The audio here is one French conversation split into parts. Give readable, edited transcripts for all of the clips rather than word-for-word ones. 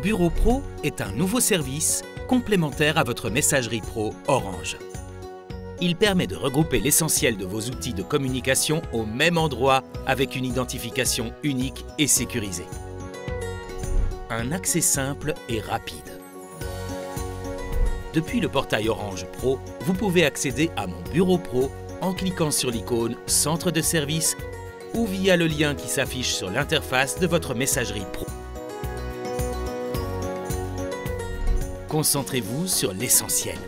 Bureau Pro est un nouveau service complémentaire à votre messagerie pro Orange. Il permet de regrouper l'essentiel de vos outils de communication au même endroit avec une identification unique et sécurisée. Un accès simple et rapide. Depuis le portail Orange Pro, vous pouvez accéder à Mon Bureau Pro en cliquant sur l'icône Centre de service ou via le lien qui s'affiche sur l'interface de votre messagerie pro. Concentrez-vous sur l'essentiel.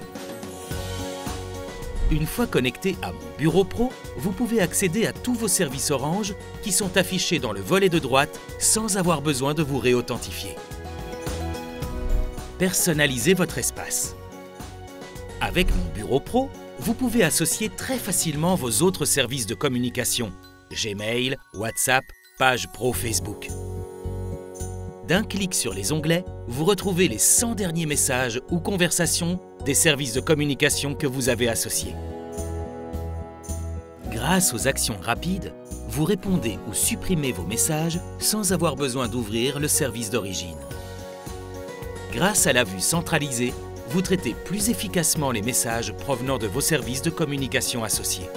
Une fois connecté à Mon Bureau Pro, vous pouvez accéder à tous vos services Orange qui sont affichés dans le volet de droite sans avoir besoin de vous réauthentifier. Personnalisez votre espace. Avec Mon Bureau Pro, vous pouvez associer très facilement vos autres services de communication, Gmail, WhatsApp, page pro Facebook. D'un clic sur les onglets, vous retrouvez les 100 derniers messages ou conversations des services de communication que vous avez associés. Grâce aux actions rapides, vous répondez ou supprimez vos messages sans avoir besoin d'ouvrir le service d'origine. Grâce à la vue centralisée, vous traitez plus efficacement les messages provenant de vos services de communication associés.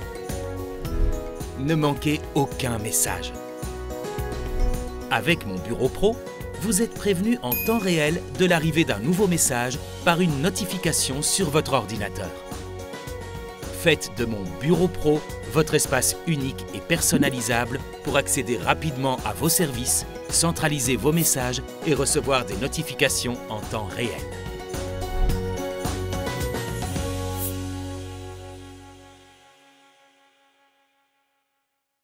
Ne manquez aucun message. Avec Mon Bureau Pro, vous êtes prévenu en temps réel de l'arrivée d'un nouveau message par une notification sur votre ordinateur. Faites de Mon Bureau Pro votre espace unique et personnalisable pour accéder rapidement à vos services, centraliser vos messages et recevoir des notifications en temps réel.